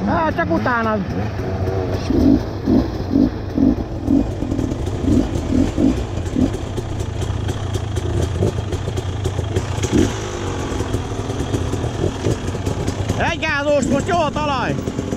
Hát csak utánad. Egy gázós, most jó a talaj!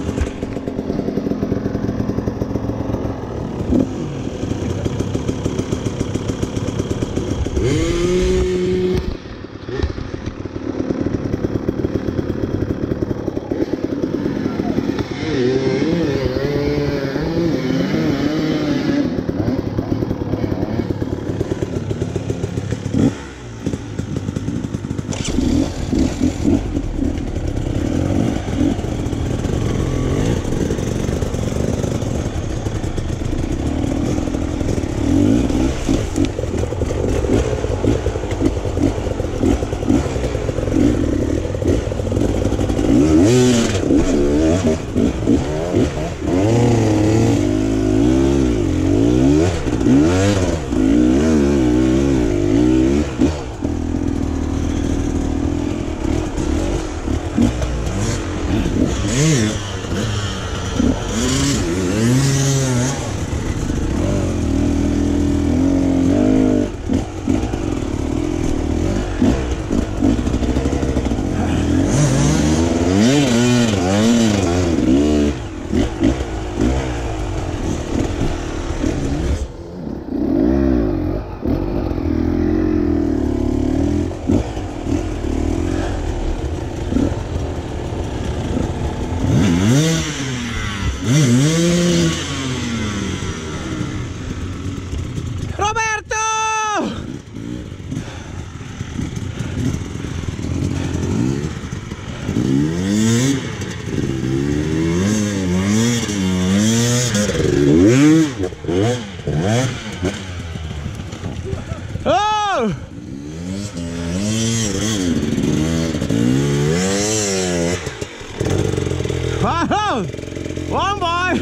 Van baj!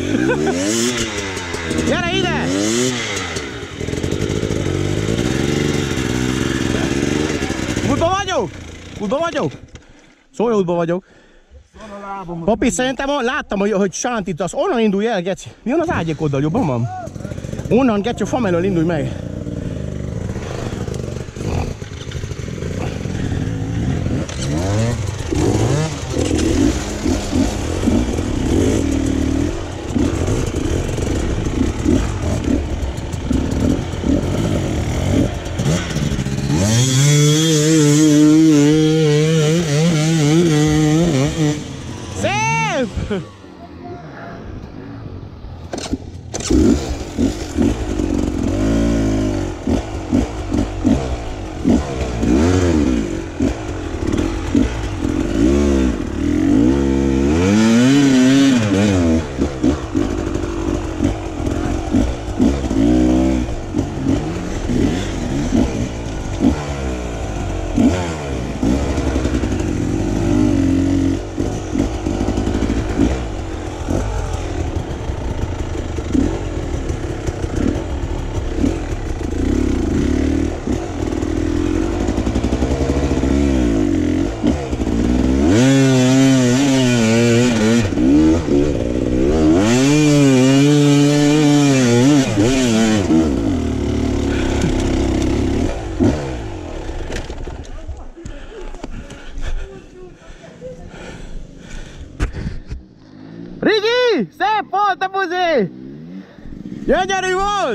Gyere ide! Útba vagyok? Útba vagyok? Szóval útba vagyok. Papi, szerintem láttam, hogy sántítasz. Onnan indulj el, geci. Mi van az ágyék oldal? Jobban van? Onnan, geci, a fa mellől indulj meg. Rigi! Szép volt a buzi! Gyönyörű volt!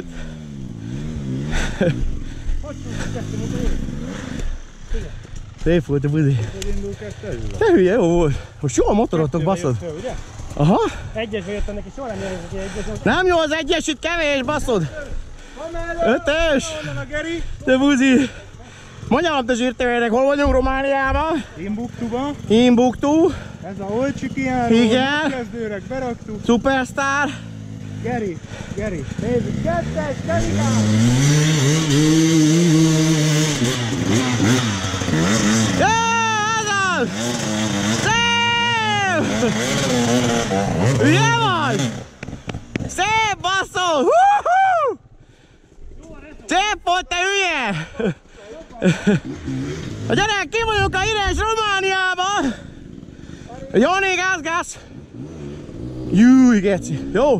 Szép volt a buzi. Te hülye, jó volt. Most jó a motorotok, baszod. Aha. Egyesbe jöttem neki, soha nem jelent, hogy egyes. Nem jó az egyes, itt kevés, baszod. Ötös! Te buzi! Mondjam, labda zsírtevének, hol vagyunk Romániában? Timbuktuban. Timbuktu. Ez a Olcsi kijáró, igen. Kezdőreg beraktuk. Superstar. Geri, nézzük, kettes, Gerikám! Jó, ez az! Szép! Hülye vagy? Szép, basszol! Szép volt, te hülye! A gyerek, ki vagyok a híres Romániában! Jóni, gáz! Júj, geci. Jó?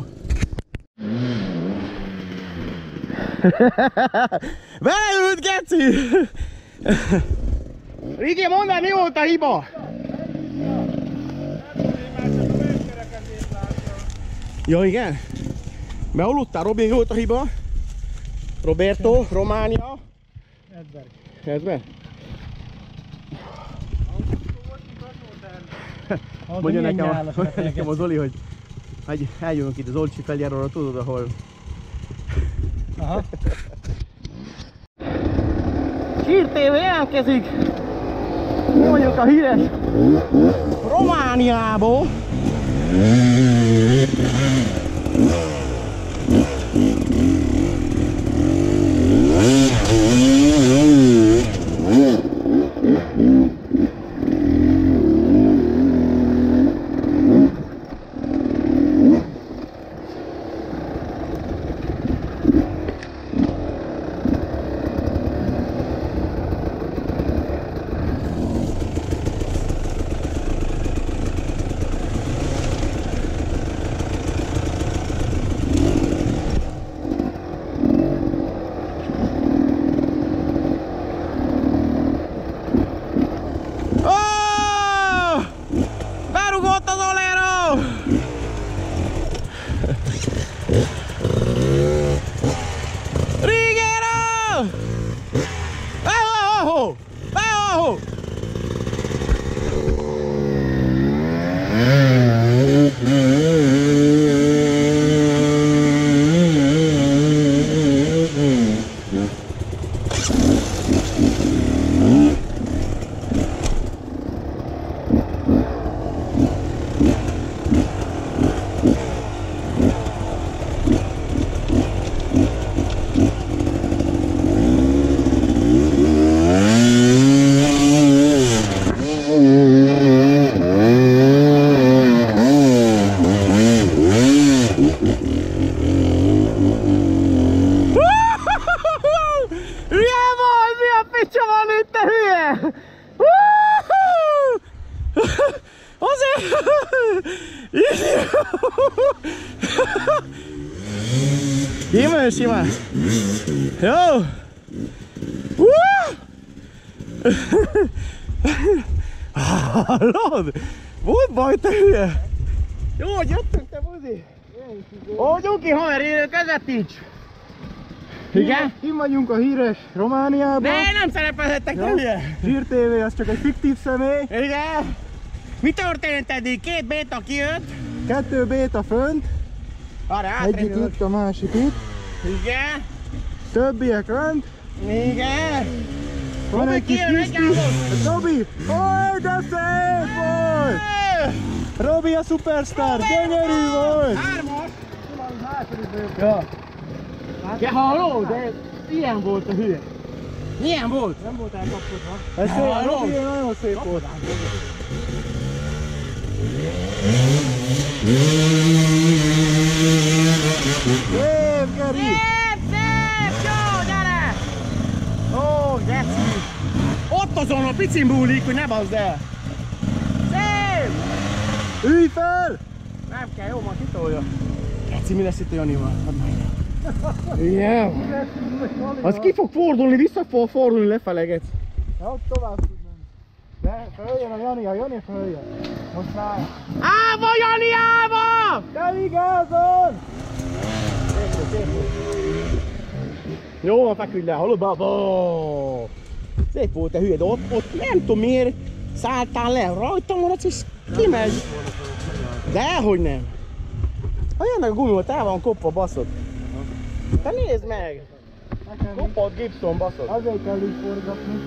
Beleült, geci! Rigi, mondd el, mi volt a hiba? Ja, igen? Bealudtál, Robi, mi volt a hiba? Roberto, Románia. Edberg. Mondja nekem az Oli, hogy eljövünk itt az Olcsi feljáróra, tudod ahol? Aha. Hír TV jelentkezik! Mi vagyunk a híres Romániából. Simán! Jó! Hallod? Volt baj, te hülye! Jó, hogy jöttünk, te buzi! Ó, Gyuki, haver, élő közvetíts! Igen? Kim vagyunk a híres Romániában. Ne, nem szerepelhettek, te hülye! Hír TV, az csak egy fiktív személy. Igen? Mi történt eddig? 2 béta kijött. 2 béta fönt. Egyik itt, a másik itt. Igen? Többiek fönt. Igen? Van egy kis kiszti. Robi! Ó, de szép volt! Robi a szupersztár, gyönyörű volt! 3-as! Ja. Ja, hallod? De ilyen volt a hülye. Milyen volt? Nem volt elkapkodva. Ez szép, Robi nagyon szép volt. Szép, Geri! Szép! Jó, gyere! Ó, geci! Ott azon a picin búlik, hogy ne bazd el! Szép! Ülj fel! Nem kell, jó, majd kitolja. Geci, mi lesz itt a Janival? Igen. Az ki fog fordulni, vissza fog fordulni lefele, geci. Ja, ott tovább tud menni. De följön a Jani följön. Most már. Ába, Jani, ába! Jani, gázon! Jó, van, feküdj le, hallod, baba? Szép volt te hülye, de ott nem tudom miért szálltál le, rajtam maradsz és kimegy. Dehogy nem. Olyan meg a gumimat el van kopva, baszod. Te nézd meg! Kopott Gibson, baszod. Azért kell így forgatni.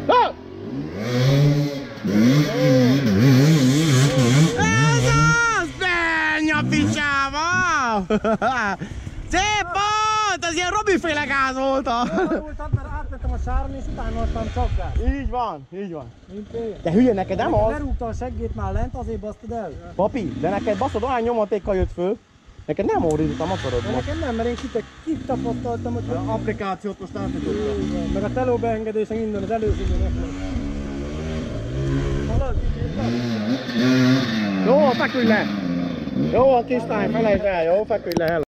Ez az! Benja picsába! Szép volt! Az ilyen Robi-féle gáz volt! Elvultam, mert átvettem a sáron és utána adtam csak gáz. Így van, így van. Mint én. De hülye, neked nem az? Lerúgta a seggét már lent, azért basztod el. Papi, de neked baszod olyan nyomatékkal jött föl. Neked nem órízottam, akarod De most. nekem nem, mert én kitapasztaltam, hogy Az applikációt most átítottam. meg a teló beengedése minden, az előzőben megvan. Hallod? Jó, feküdj le! Jó, a kislány, felejtsd el, jó? Feküdj le, hello.